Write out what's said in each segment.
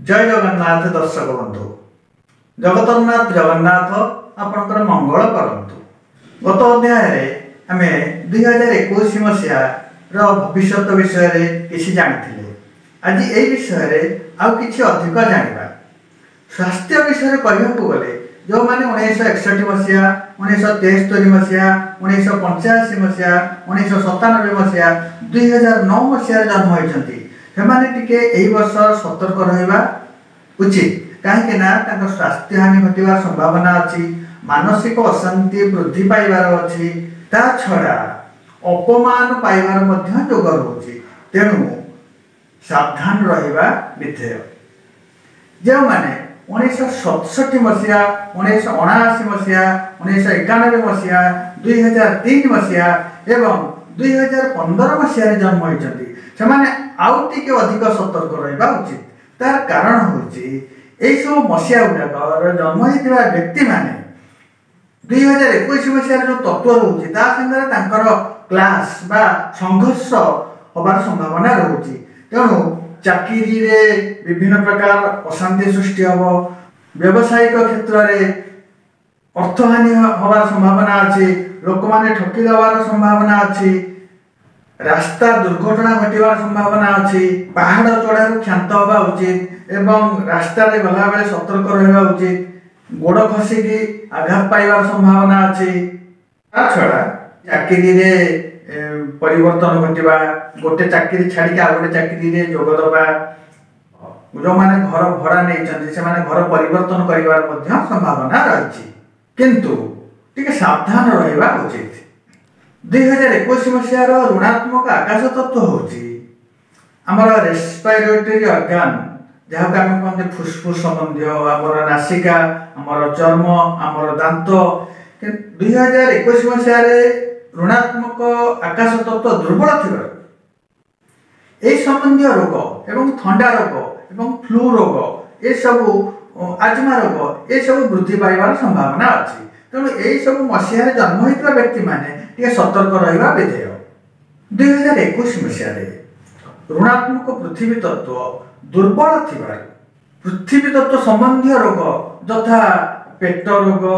जय जगन्नाथ दर्शक बंधु जगतरनाथ जगन्नाथ आपणकर मंगल करंतु। गत अध्याय आम 2021 मसीहार भविष्य विषय किसी जानी आज यही विषय आउ किछि अधिक जानिबा। स्वास्थ्य विषय कहूँ गले जो मैंने 1961 मसीहा 1973 मसीहा 1985 मसीहा 1997 मसीहा 2009 मसीह जन्म होती से वर्ष सतर्क रहा उचित कहीं स्वास्थ्य हानि घटवार संभावना अच्छी मानसिक अशांति वृद्धि पाइबार अच्छी ता छड़ा अपमान पाइबार जोग रोचे तेणु सावधान रहा विधेय। जो मैंने 1967 मसीहा 1979 मसीहा 1991 मसीहा 2003 मसीहा एवं 2015 मसीह जन्म होती से आउ टिके अधिक सतर्क रहा उचित। तार कारण हूँ सब मसीहा गुड़ाक जन्म होता व्यक्ति मैंने 2021 मसीह जो तत्व रोचे क्लास बा संघर्ष होबार संभावना रोचे तेणु चाकरी रे विभिन्न प्रकार अशांति सृष्टि हम व्यावसायिक क्षेत्र में अर्थहानि होबार संभावना अच्छी लोक मैंने ठकी देवार संभावना अच्छी रास्ता दुर्घटना घटवार संभावना अच्छी पहाड़ चढ़ार क्षांत हवा उचित एवं रास्ता रे गला बेले सतर्क रहा उचित गोड़ खसिकी आघात पाइबार संभावना अच्छी छड़ा चाकरी रे परिवर्तन घटवा गोटे चाकरी छाड़ी आ गोटे चाकरी रे जोग दबा जो माने घर भड़ा नहीं से घर परिवर्तन करिवार संभावना रही किंतु टिके सावधान रहा उचित। 2021 मसीहार ऋणात्मक आकाश तत्व होची आमर रेस्पिरेटरी ऑर्गन जहाँ को आम कहते फुस्फुस संबंधी आमर नासिका आमर चर्म आमर दांत 2021 मसीहार ऋणात्मक आकाश तत्व दुर्बल थी यही संबंधी रोग एवं थंडा रोग एवं फ्लू रोग ये सब आजमा रोग ये सब वृद्धि पाइबार संभावना अच्छी तेणु यही सब मसीहार जन्म होता व्यक्ति माने सतर्क रहा विधेय। 2021 मसीह ऋणात्मक पृथ्वी तत्व दुर्बल थी पृथ्वी तत्व संबंधी रोग यथा पेट रोग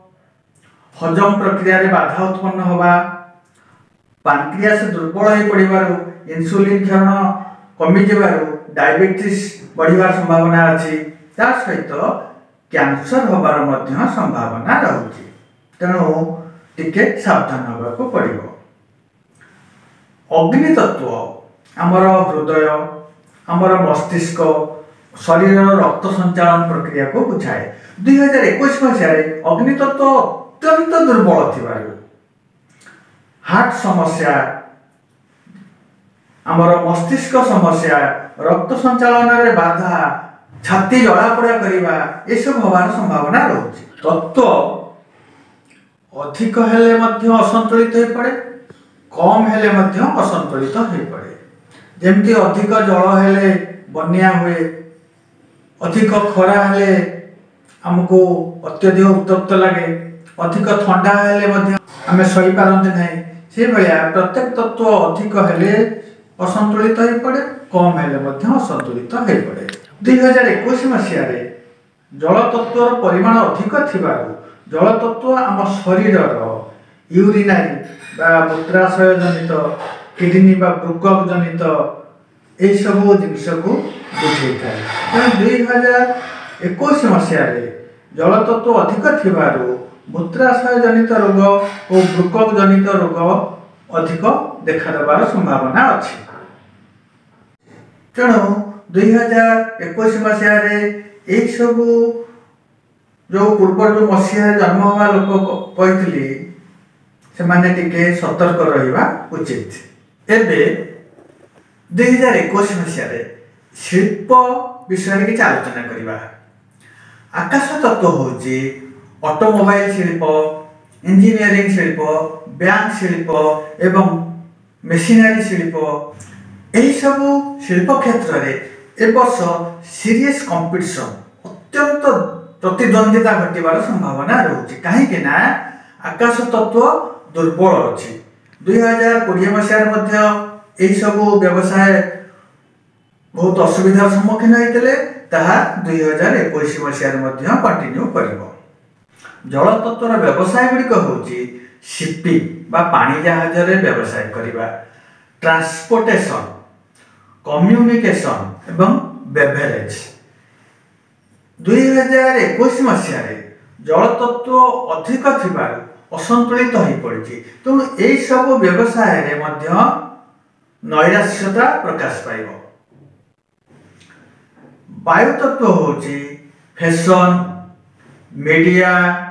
हजम प्रक्रिया रे बाधा उत्पन्न होगा पानक्रियास दुर्बल हो पड़ू इन्सुलिन क्षरण कमी डायबिटीज बढ़िवार संभावना अच्छी ता सहित कैंसर होबार संभावना रही तेणु टिके सावधान होगा पड़ो। अग्नि तत्व आमर हृदय आमर मस्तिष्क शरीर रक्त संचालन प्रक्रिया को बुझाए 2021 मसीह अग्नि तत्व अत्यंत दुर्बल थी हार्ट समस्या आमर मस्तिष्क समस्या रक्त संचालन रे बाधा छाती जलापोड़ा करवा ये सब होबार संभावना रही तत्व अधिक हेले असंतुलित हो पड़े कम हेले असंतुलित हो पड़े जमती अधिक जल हेले बन्या हुए अधिक खरा हेले हमको अत्यधिक उत्तप्त लगे अधिक ठंडा हेले आम सही पारते ना से भाया प्रत्येक तत्व अधिक हेले असंतुलित हो पड़े कम हेले असंतुलित हो पड़े। 2021 मसीह जल तत्वर परिमाण अधिक थिबारु जल तत्व आम शरीर यूरिनारी बा मूत्राशय जनित किडनी बा ब्रुकक जनित यही सब जिनस को बुझे था 2021 मसीह जल तत्व अधिक थिबारु मूत्राशय जनित रोग और ब्रुकक जनित रोग अधिक देखादेवार संभावना अच्छी तेणु 2021 मसीह यही सब जो पूर्व जो मसीह जन्म हवा लोक कही से सतर्क रहा उचित। एबे 2021 मसीह शिल्प विषय किसी आलोचना करवा। आकाश तत्व हूँ ऑटोमोबाइल शिल्प इंजीनियरिंग शिल्प बैंक शिल्प एवं मेसिनरी शिल्प यही सब शिल्प क्षेत्र में ए वर्ष सीरीयस कंपटीशन अत्यंत प्रतिद्वंदिता घटवार संभावना रोचे कहीं आकाश तत्व दुर्बल अच्छी 2020 मसीह यही सब व्यवसाय बहुत असुविधार सम्मुखीन होते ताहा 2021 मसीह कंटिन्यू कर। जल तत्वर व्यवसाय गुड़िक हूँ शिपिंग बा पानी जहाज रे व्यवसाय करवा, ट्रांसपोर्टेशन, कम्युनिकेशन एवं बेवरेज। 2021 मसीह जल तत्व अधिक थी असंतुलित हो पड़ी, तेणु यही सब व्यवसाय रे मध्य नैराश्यता प्रकाश पाइब। वायु तत्व हूँ फैशन, मीडिया,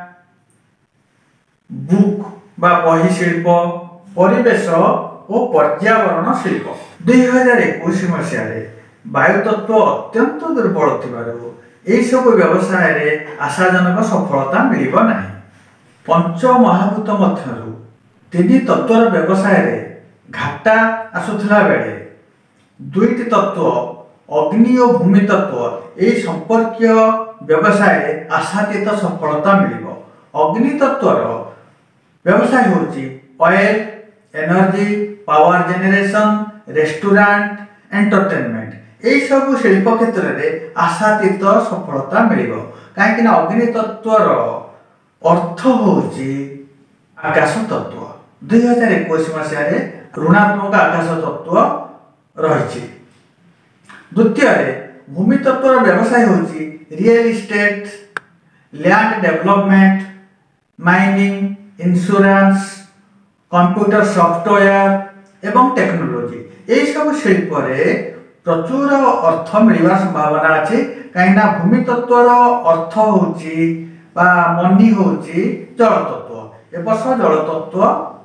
बुक बा बही शिल्प, परिवेश और पर्यावरण शिल्प। 2021 मसीह वायु तत्व अत्यंत दुर्बल थी सब व्यवसाय रे आशाजनक सफलता मिलिब नाही। पंच महाभूत मध्यरु 3 तत्वर व्यवसाय रे घाटा आसुथिला बेले 2टी तत्व अग्नि और भूमि तत्व यही संपर्कीय व्यवसाय रे आशातीत सफलता मिलिब। अग्नि तत्वर व्यवसाय होची oil, energy, power generation, restaurant, entertainment यही सब शिल्प क्षेत्र में आशातीत सफलता मिलिब। कहीं अग्नि तत्वर अर्थ होची आकाश तत्व। 2021 मसीह ऋणात्मक आकाश तत्व रही। द्वितीय भूमि तत्वर व्यवसाय होची real estate, land development, mining, insurance, computer software एवं टेक्नोलॉजी यही सब शिल्प प्रचुर अर्थ मिलवा संभावना अच्छी। कहीं भूमि तत्वर अर्थ होची बा मनी होची जल तत्व। ए वर्ष जल तत्व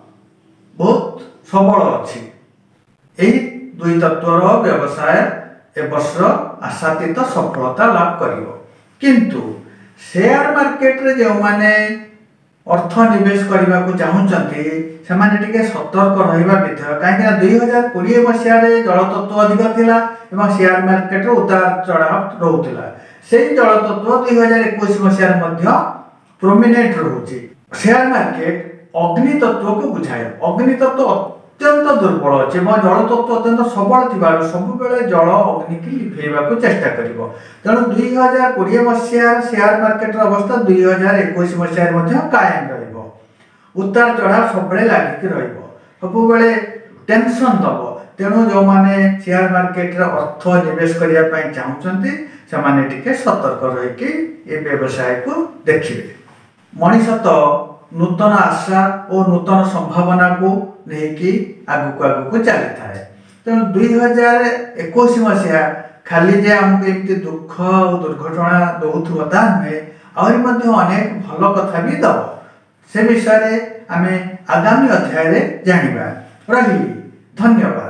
बहुत सबल अच्छी। यही 2 तत्वर व्यवसाय ए वर्ष आशातीत सफलता लाभ करिवो। किंतु शेयर मार्केट रे जो माने अर्थ निवेश करने को चाहूँगी से सतर्क रहा विधेय। कहीं 2020 मसीह जल तत्व अधिक थिला एवं शेयर मार्केट उतार चढ़ाव रोला। से जल तत्व 2021 मसीह प्रोमिनेंट रोचे। शेयर मार्केट अग्नि तत्व को बुझाए। अग्नि तत्व अत्यंत दुर्बल अच्छे जल तत्व अत्यंत सबल थी सब जल अग्नि की लिभेवा को चेष्टा कर। तेणु 2020 मसीह शेयर मार्केट अवस्था 2021 मसीह कायम उतार चढ़ाव सब लगिक रबे टेंशन दब। तेणु जो माने शेयर मार्केट अर्थ निवेश करने चाहूँगी से सतर्क रही व्यवसाय को देखिए। मनीष तो नूतन आशा और नूतन संभावना को लेकिन आगु आगु चली थाए। तेणु 2021 मसीहा खाली जे आमको एमती दुख और दुर्घटना दौथुव ता नुहे आहरी अनेक भल कथा भी दब। से विषय आम आगामी अध्याय जानिबा। रही धन्यवाद।